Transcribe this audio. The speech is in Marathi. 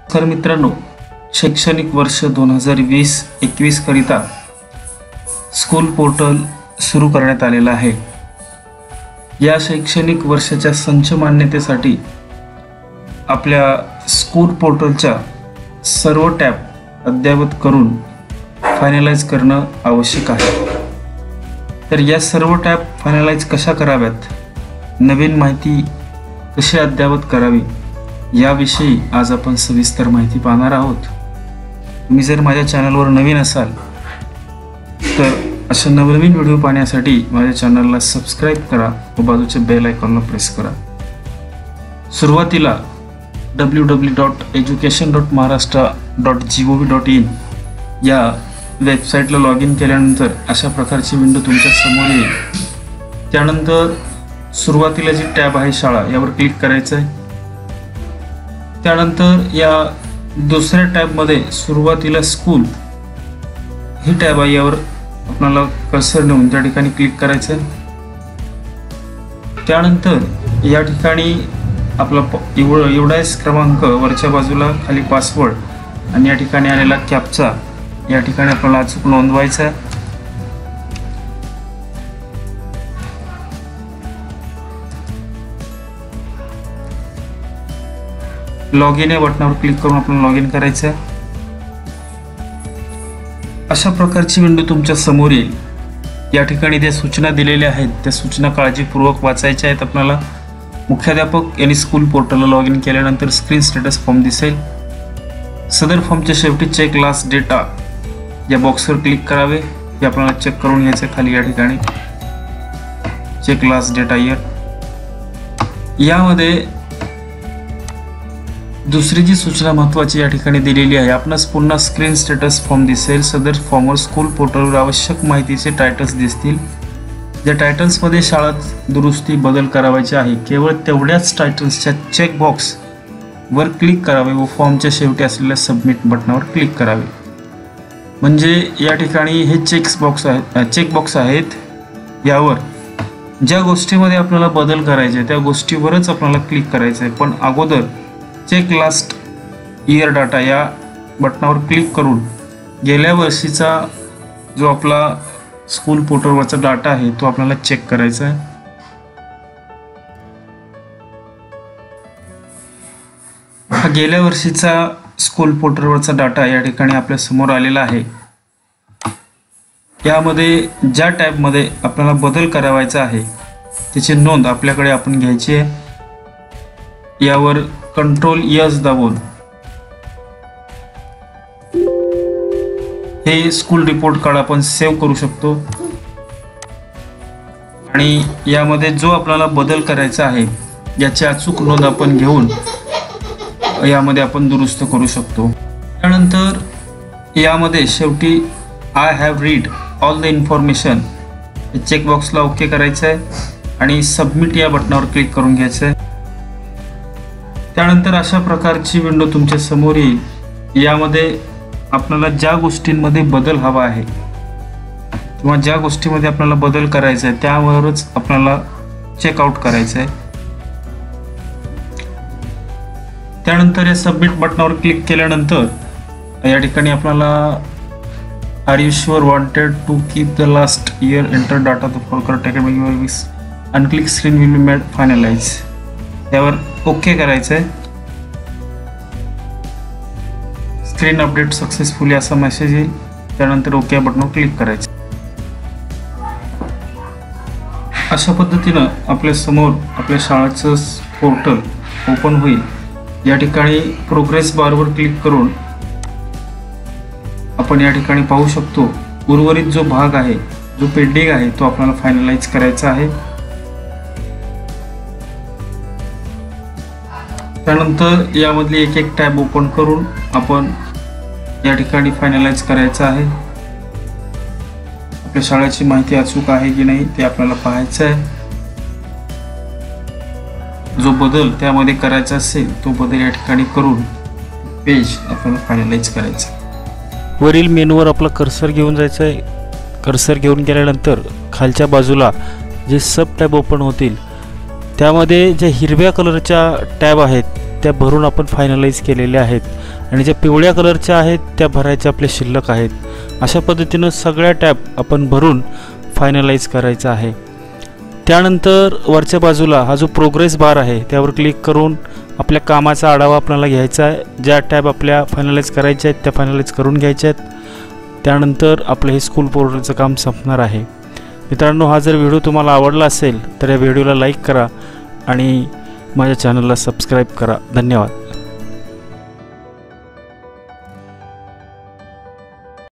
तर मित्रांनो, शैक्षणिक वर्ष 2020-21 करिता स्कूल पोर्टल सुरू करण्यात आलेला आहे। या शैक्षणिक वर्षाच्या संच मान्यतेसाठी आपल्या स्कूल पोर्टलच्या सर्व टॅब अद्ययावत करून फायनलाइज करणं आवश्यक आहे। तर या सर्व टॅब फायनलाइज कशा कराव्यात, नवीन माहिती कशी अद्ययावत करावी याविषयी आज आपण सविस्तर माहिती पाहणार आहोत। तुम्ही जर माझ्या चॅनलवर नवीन असाल तर अशा नवनवीन व्हिडिओ पाहण्यासाठी माझ्या चॅनलला सबस्क्राइब करा व बाजूच्या बेल आयकॉनला प्रेस करा। सुरुवातीला www.education.maharashtra.gov.in या वेबसाईटला लॉग इन केल्यानंतर अशा प्रकारची विंडो तुमच्या समोर येईल। त्यानंतर सुरुवातीला जी टॅब आहे शाळा यावर क्लिक करायचं आहे। त्यानंतर या दुसऱ्या टॅबमध्ये सुरुवातीला स्कूल ही टॅब आहे, यावर आपल्याला कर्सर नेऊन त्या ठिकाणी क्लिक करायचं आहे। त्यानंतर या ठिकाणी आपला एवढाच क्रमांक वरच्या बाजूला खाली पासवर्ड आणि या ठिकाणी आलेला कॅप्चा या ठिकाणी आपल्याला अचूक नोंदवायचा आहे। लॉग इन या बटनावर क्लिक करून आपल्याला लॉग इन करायचं आहे। अशा प्रकारची विंडो तुमच्या समोर येईल। या ठिकाणी ज्या सूचना दिलेल्या आहेत त्या सूचना काळजीपूर्वक वाचायच्या आहेत आपल्याला। मुख्याध्यापक यांनी स्कूल पोर्टलला लॉग इन केल्यानंतर स्क्रीन स्टेटस फॉर्म दिसेल। सदर फॉर्मच्या शेवटी चेक लास्ट डेटा या बॉक्सवर क्लिक करावे। हे आपल्याला चेक करून घ्यायचं खाली या ठिकाणी चेक लास्ट डेटा इयर। यामध्ये दुसरी जी सूचना महत्त्वाची या ठिकाणी दिलेली आहे, आपणास पुन्हा स्क्रीन स्टेटस फॉर्म दिसेल। सदर फॉर्मवर स्कूल पोर्टलवर आवश्यक माहितीचे टायटल्स दिसतील। ज्या टायटल्समध्ये शाळेत दुरुस्ती बदल करावायचे आहे केवळ तेवढ्याच टायटल्सच्या चेक बॉक्स वर क्लिक करावे व फॉर्मच्या शेवटी असलेल्या सबमिट बटनावर क्लिक करावे। म्हणजे या ठिकाणी हे चेक बॉक्स आहेत, यावर ज्या गोष्टीमध्ये आपल्याला बदल करायचे त्या गोष्टीवरच आपल्याला क्लिक करायचं आहे। पण अगोदर चेक लास्ट इयर डाटा या बटनावर क्लिक करून गेल्या वर्षीचा जो आपला स्कूल पोर्टलवरचा डाटा आहे तो आपल्याला चेक करायचा आहे। हा गेल्या वर्षीचा स्कूल पोर्टलवरचा डाटा या ठिकाणी आपल्या समोर आलेला आहे। यामध्ये ज्या टॅबमध्ये आपल्याला बदल करावायचा आहे त्याची नोंद आपल्याकडे आपण घ्यायची आहे। यावर कंट्रोल यस दाबून हे स्कूल रिपोर्ट कार्ड आपण सेव्ह करू शकतो आणि यामध्ये जो आपल्याला बदल करायचा आहे याची अचूक नोंद आपण घेऊन यामध्ये आपण दुरुस्त करू शकतो। त्यानंतर यामध्ये शेवटी I have read all the information हे चेकबॉक्सला ओके करायचं आहे आणि सबमिट या बटनावर क्लिक करून घ्यायचं आहे। त्यानंतर अशा प्रकारची विंडो तुमच्या समोर येईल। यामध्ये आपल्याला ज्या गोष्टींमध्ये बदल हवा आहे किंवा ज्या गोष्टीमध्ये आपल्याला बदल करायचा आहे त्यावरच आपल्याला चेकआउट करायचं आहे। त्यानंतर या सबमिट बटनावर क्लिक केल्यानंतर या ठिकाणी आपल्याला are you sure wanted to keep the last year enter data the forecourt academic unclick screen will be made finalize यावर ओके करायचं आहे। स्क्रीन अपडेट सक्सेसफुली असा मेसेज येईल। त्यानंतर ओके या बटनावर क्लिक करायचं। अशा पद्धतीनं आपल्या समोर आपल्या शाळेचं पोर्टल ओपन होईल। या ठिकाणी प्रोग्रेस बारवर क्लिक करून आपण या ठिकाणी पाहू शकतो उर्वरित जो भाग आहे जो पेंडिंग आहे तो आपल्याला फायनलाइज करायचा आहे। त्यानंतर यामधली एक एक टॅब ओपन करून आपण या ठिकाणी फायनलाइज करायचं आहे। आपल्या शाळेची माहिती अचूक आहे की नाही ते आपल्याला पाहायचं आहे। जो बदल त्यामध्ये करायचा असेल तो बदल या ठिकाणी करून पेज आपल्याला फायनलाइज करायचं। वरील मेनूवर आपला कर्सर घेऊन जायचं आहे। कर्सर घेऊन गेल्यानंतर खालच्या बाजूला जे सब टॅब ओपन होतील त्यामध्ये जे हिरव्या कलरच्या टॅब आहेत त्या भरून आपण फायनलाइज केलेल्या आहेत आणि ज्या पिवळ्या कलरच्या आहेत त्या भरायच्या आपल्या शिल्लक आहेत. अशा पद्धतीनं सगळ्या टॅब आपण भरून फायनलाइज करायचा आहे. त्यानंतर वरच्या बाजूला हा जो प्रोग्रेस बार आहे त्यावर क्लिक करून आपल्या कामाचा आढावा आपल्याला घ्यायचा आहे. ज्या टॅब आपल्या फायनलाइज करायच्या आहेत त्या फायनलाइज करून घ्यायच्या आहेत. त्यानंतर आपलं हे स्कूल पोर्टलचं काम संपणार आहे. मित्रांनो, हा जर व्हिडिओ तुम्हाला आवडला असेल तर या व्हिडिओला लाईक करा आणि माझ्या चॅनलला सबस्क्राईब करा. धन्यवाद.